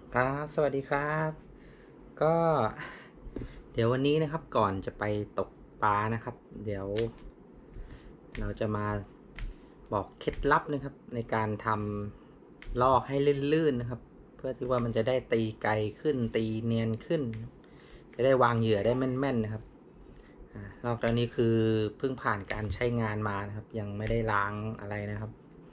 ครับสวัสดีครับก็เดี๋ยววันนี้นะครับก่อนจะไปตกปลานะครับเดี๋ยวเราจะมาบอกเคล็ดลับนะครับในการทำลอกให้ลื่นๆนะครับเพื่อที่ว่ามันจะได้ตีไกลขึ้นตีเนียนขึ้นจะได้วางเหยื่อได้แม่นๆนะครับลอกตัวนี้คือเพิ่งผ่านการใช้งานมานะครับยังไม่ได้ล้างอะไรนะครับ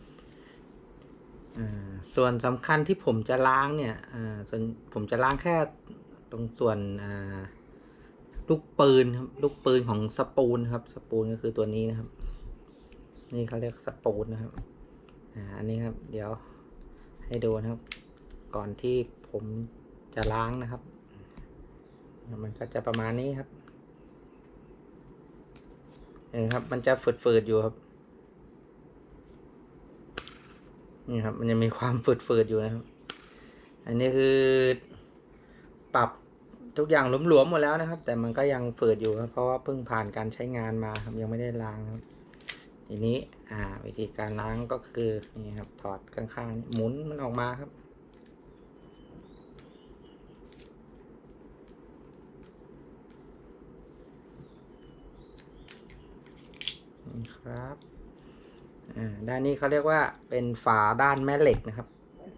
ส่วนสำคัญที่ผมจะล้างเนี่ยส่วนผมจะล้างแค่ตรงส่วนลูกปืนครับลูกปืนของสปูลครับสปูลก็คือตัวนี้นะครับนี่เขาเรียกสปูลนะครับอันนี้ครับเดี๋ยวให้ดูนะครับก่อนที่ผมจะล้างนะครับมันก็จะประมาณนี้ครับเห็นครับมันจะฝืดๆอยู่ครับนี่ครับมันจะมีความฝืดๆอยู่นะครับอันนี้คือปรับทุกอย่างหลวมๆหมดแล้วนะครับแต่มันก็ยังฝืดอยู่ครับเพราะว่าเพิ่งผ่านการใช้งานมาครับยังไม่ได้ล้างครับทีนี้วิธีการล้างก็คือนี่ครับถอดข้างๆหมุนมันออกมาครับนี่ครับด้านนี้เขาเรียกว่าเป็นฝาด้านแม่เหล็กนะครับ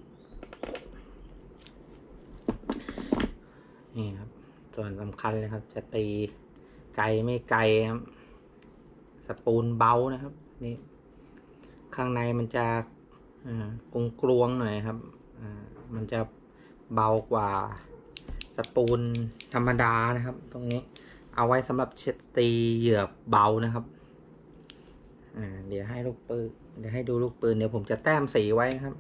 นี่ครับส่วนสำคัญเลยครับจะตีไกลไม่ไกลครับสปูลเบานะครับนี่ข้างในมันจะกลวงๆหน่อยครับมันจะเบากว่าสปูลธรรมดานะครับตรงนี้เอาไว้สำหรับตีเหยื่อเบานะครับเดี๋ยวให้ลูกปืนเดี๋ยวให้ดูลูกปืนเดี๋ยวผมจะแต้มสีไว้นะครับ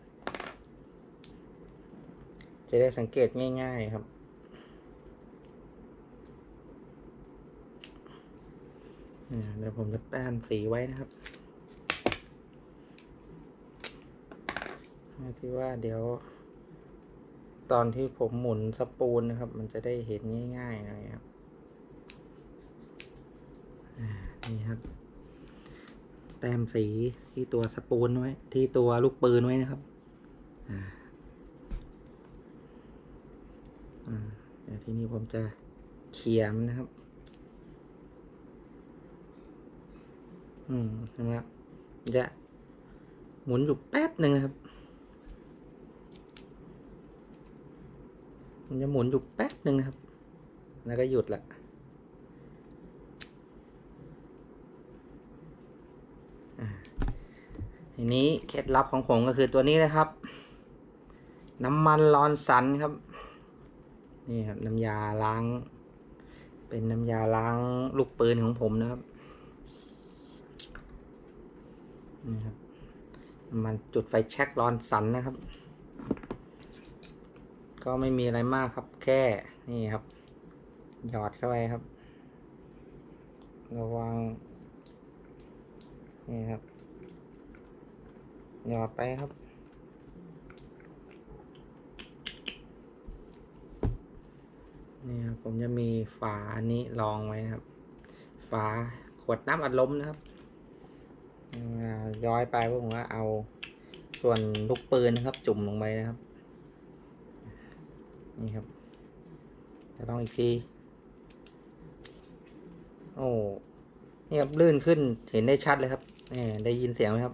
จะได้สังเกตง่ายๆครับเดี๋ยวผมจะแต้มสีไว้นะครับที่ว่าเดี๋ยวตอนที่ผมหมุนสปูลนะครับมันจะได้เห็นง่ายๆหน่อยครับนี่ครับแต้มสีที่ตัวสปูลไว้ที่ตัวลูกปืนไว้นะครับเดี๋ยวทีนี้ผมจะเขียมนะครับนะครับจะหมุนอยู่แป๊บหนึ่งนะครับมันจะหมุนอยู่แป๊บหนึ่งนะครับแล้วก็หยุดละทีนี้เคล็ดลับของผมก็คือตัวนี้นะครับน้ำมันลอนสันครับนี่ครับน้ำยาล้างเป็นน้ำยาล้างลูกปืนของผมนะครับนี่ครับมันจุดไฟแช็กลอนสันนะครับก็ไม่มีอะไรมากครับแค่นี่ครับหยอดเข้าไปครับระวังนี่ครับหยอดไปครับนี่ครับผมจะมีฝาอันนี้รองไว้ครับฝาขวดน้ำอัดลมนะครับย้อยไปผมก็เอาส่วนลูกปืนนะครับจุ่มลงไปนะครับนี่ครับจะลองอีกทีโอ้นี่ครับลื่นขึ้นเห็นได้ชัดเลยครับนี่ได้ยินเสียงไหมครับ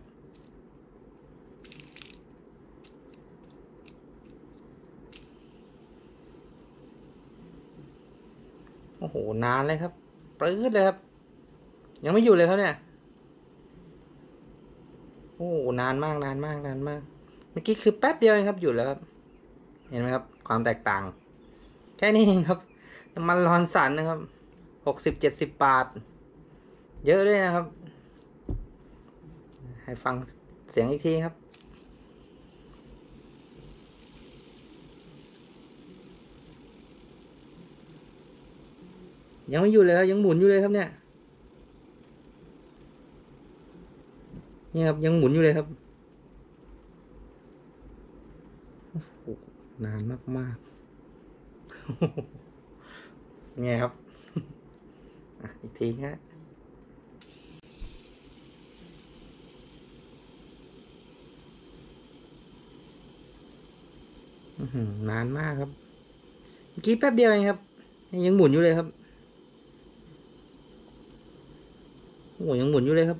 โอ้โหนานเลยครับปลื้ดเลยครับยังไม่อยู่เลยครับเนี่ยโอ้นานมากนานมากนานมากเมื่อกี้คือแป๊บเดียวเองครับหยุดแล้วครับเห็นไหมครับความแตกต่างแค่นี้เองครับน้ำมันร้อนสันนะครับ60-70 บาทเยอะด้วยนะครับให้ฟังเสียงอีกทีครับยังไม่อยู่เลยครับยังหมุนอยู่เลยครับเนี่ยนี่ครับยังหมุนอยู่เลยครับนานมากๆเนี่ยครับอีกทีฮะนานมากครับเมื่อกี้แป๊บเดียวเองครับยังหมุนอยู่เลยครับโอ้ยังหมุนอยู่เลยครับ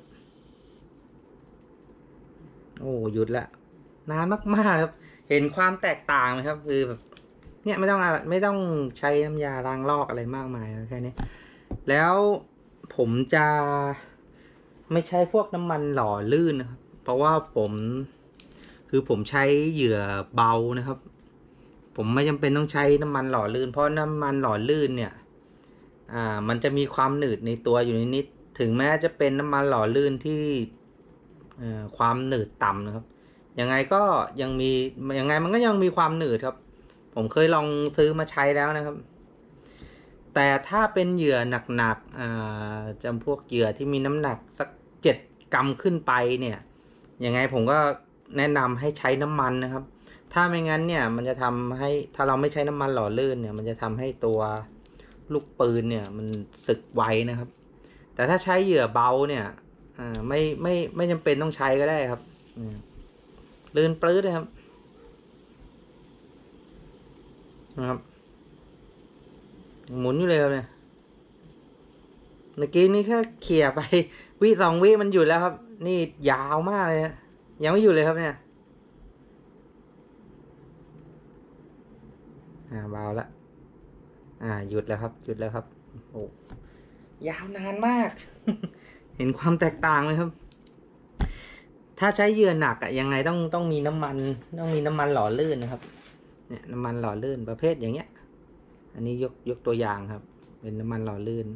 โอ้หยุดละนานมากๆครับเห็นความแตกต่างไหมครับคือแบบเนี่ยไม่ต้องใช้น้ำยาล้างลอกอะไรมากมายแค่นี้แล้วผมจะไม่ใช้พวกน้ำมันหล่อลื่นนะครับเพราะว่าผมใช้เหยื่อเบานะครับผมไม่จำเป็นต้องใช้น้ำมันหล่อลื่นเพราะน้ำมันหล่อลื่นเนี่ยมันจะมีความหนืดในตัวอยู่นิดถึงแม้จะเป็นน้ำมันหล่อลื่นที่ความหนืดต่ำนะครับยังไงก็ยังไงมันก็ยังมีความหนืดครับผมเคยลองซื้อมาใช้แล้วนะครับแต่ถ้าเป็นเหยื่อหนักๆจำพวกเหยื่อที่มีน้ำหนักสัก7 กรัมขึ้นไปเนี่ยยังไงผมก็แนะนำให้ใช้น้ำมันนะครับถ้าไม่งั้นเนี่ยมันจะทำให้ถ้าเราไม่ใช้น้ำมันหล่อลื่นเนี่ยมันจะทำให้ตัวลูกปืนเนี่ยมันสึกไวนะครับแต่ถ้าใช้เหยื่อเบาเนี่ยไม่จำเป็นต้องใช้ก็ได้ครับลื่นปลื้ดนะครับหมุนอยู่เลยครับเนี่ยเมื่อกี้นี่แค่เขี่ยไป2 วิมันหยุดแล้วครับนี่ยาวมากเลยนะยังไม่หยุดเลยครับเนี่ยเบาละหยุดแล้วครับหยุดแล้วครับโอ้ยาวนานมาก เห็นความแตกต่างไหมครับถ้าใช้เหยื่อหนักยังไงต้องมีน้ำมันหล่อลื่นนะครับเนี่ยน้ำมันหล่อลื่นประเภทอย่างเงี้ยอันนี้ยกตัวอย่างครับเป็นน้ำมันหล่อลื่น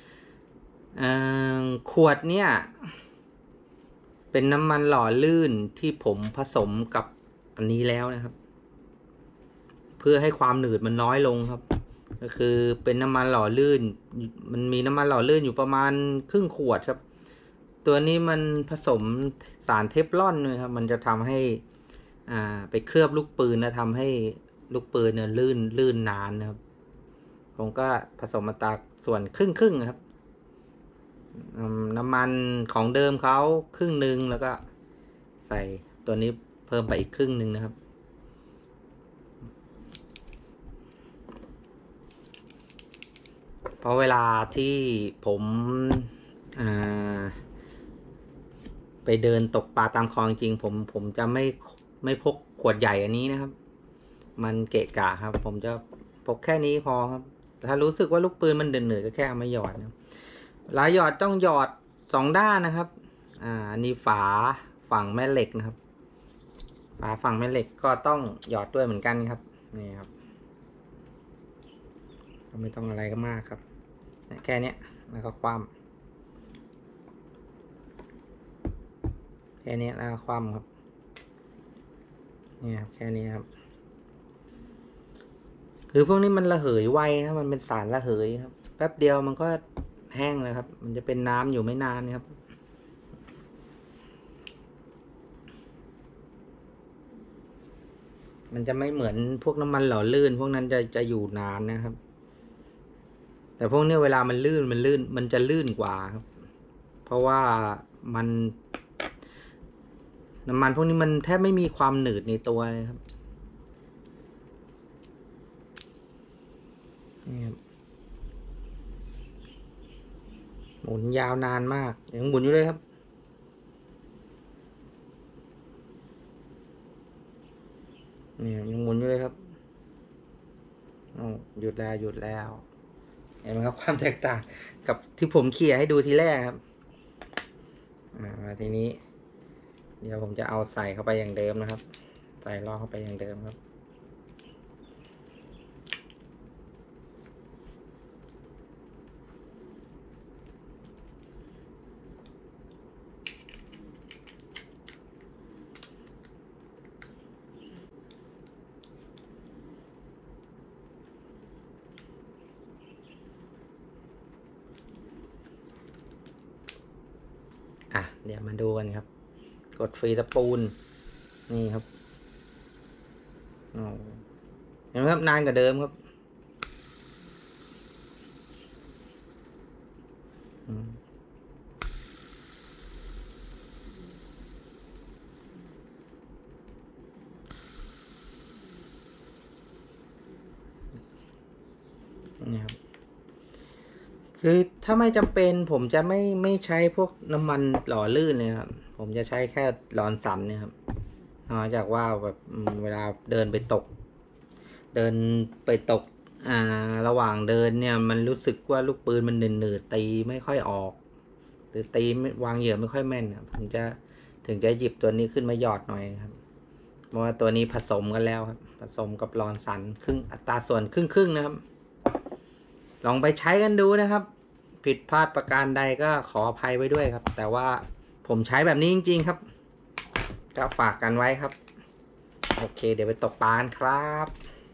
ขวดเนี่ยเป็นน้ำมันหล่อลื่นที่ผมผสมกับอันนี้แล้วนะครับเพื่อให้ความหนืดมันน้อยลงครับก็คือเป็นน้ำมันหล่อลื่นมันมีน้ำมันหล่อลื่นอยู่ประมาณครึ่งขวดครับตัวนี้มันผสมสารเทฟลอนเลยครับมันจะทำให้ไปเคลือบลูกปืนและทำให้ลูกปืนเนี่ยลื่นนานนะครับผมก็ผสมมาตราส่วนครึ่งครับน้ำมันของเดิมเขา1/2แล้วก็ใส่ตัวนี้เพิ่มไปอีก1/2นะครับเพราะเวลาที่ผมไปเดินตกปลาตามคลองจริงผมจะไม่พกขวดใหญ่อันนี้นะครับมันเกะกะครับผมจะพกแค่นี้พอครับถ้ารู้สึกว่าลูกปืนมันเดือดๆก็แค่เอามาหยอดนะเวลาหยอดต้องหยอด2 ด้านนะครับอันนี้ฝาฝั่งแม่เหล็กนะครับฝาฝั่งแม่เหล็กก็ต้องหยอดด้วยเหมือนกันครับนี่ครับไม่ต้องอะไรก็มากครับแค่นี้แล้วก็คว่ำแค่นี้แล้วก็คว่ำครับนี่ครับแค่นี้ครับคือพวกนี้มันระเหยไวนะมันเป็นสารระเหยครับแป๊บเดียวมันก็แห้งเลยครับมันจะเป็นน้ำอยู่ไม่นานครับมันจะไม่เหมือนพวกน้ำมันหล่อลื่นพวกนั้นจะอยู่นานนะครับแต่พวกนี้เวลามันลื่นมันจะลื่นกว่าครับเพราะว่ามันน้ำมันพวกนี้มันแทบไม่มีความหนืดในตัวเลยครับนี่ครับหมุนยาวนานมากยังหมุนอยู่เลยครับนี่ยังหมุนอยู่เลยครับหยุดแล้วเห็นไหมครับความแตกต่างกับที่ผมเขี่ยให้ดูทีแรกครับมาทีนี้เดี๋ยวผมจะเอาใส่เข้าไปอย่างเดิมนะครับใส่ล่อเข้าไปอย่างเดิมครับเดี๋ยวมาดูกันครับกดฟรีสปูนนี่ครับเห็นไหมครับนานกว่าเดิมครับคือถ้าไม่จำเป็นผมจะไม่ใช้พวกน้ำมันหล่อลื่นเลยครับผมจะใช้แค่ร้อนสันเนี่ยครับนอกจากว่าแบบเวลาเดินไปตก เดินไปตกระหว่างเดินเนี่ยมันรู้สึกว่าลูกปืนมันหนืดๆตีไม่ค่อยออก หรือตีวางเหยื่อไม่ค่อยแม่นครับผมจะถึงจะหยิบตัวนี้ขึ้นมาหยอดหน่อยครับเพราะว่าตัวนี้ผสมกันแล้วครับผสมกับรอนสันครึ่งอัตราส่วนครึ่งนะครับลองไปใช้กันดูนะครับ ผิดพลาดประการใดก็ขออภัยไว้ด้วยครับ แต่ว่าผมใช้แบบนี้จริงๆครับก็ฝากกันไว้ครับโอเคเดี๋ยวไปตกปลากันครับ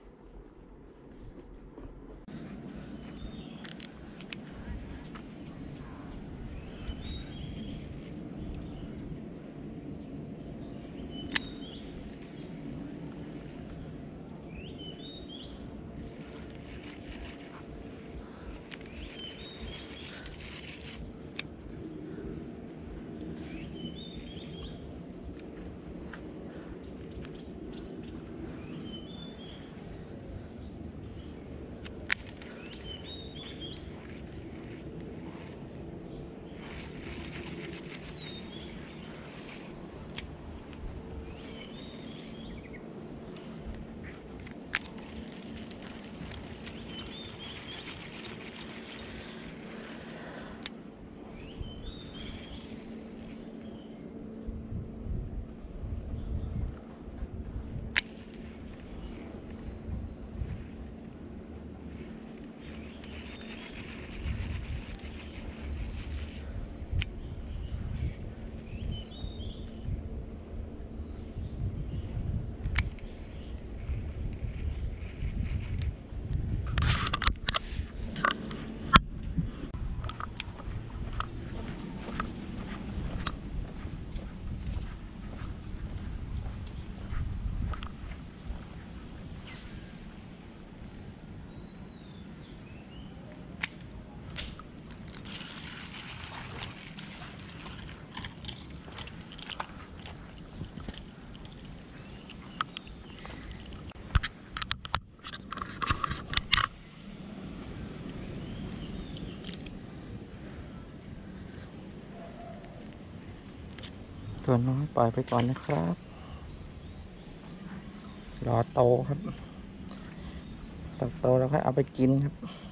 ตัวน้อยปล่อยไปก่อนนะครับรอโตครับโตแล้วค่อยเอาไปกินครับ